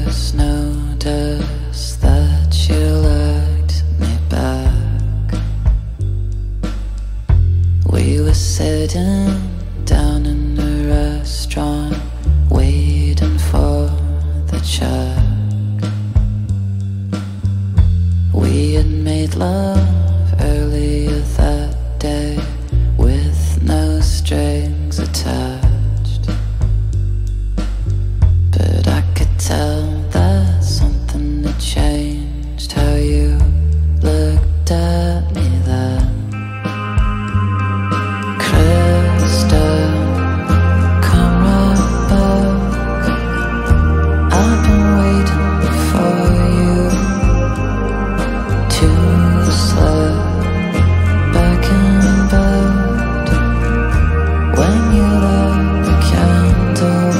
first noticed that you looked me back, we were sitting down in a restaurant, waiting for the check. We had made love earlier that day, with no strings attached, but I could tell that something had changed, how you looked at me then. Crystal, come right back, I've been waiting for you to slip back in bed when you light the candle.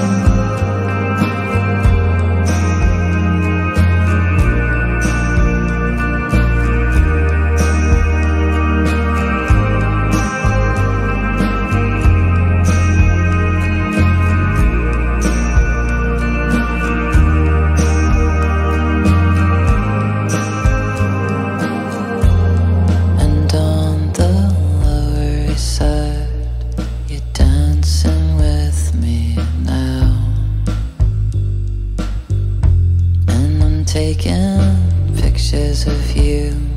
And on the Lower East Side, you're dancing with me now, and I'm taking pictures of you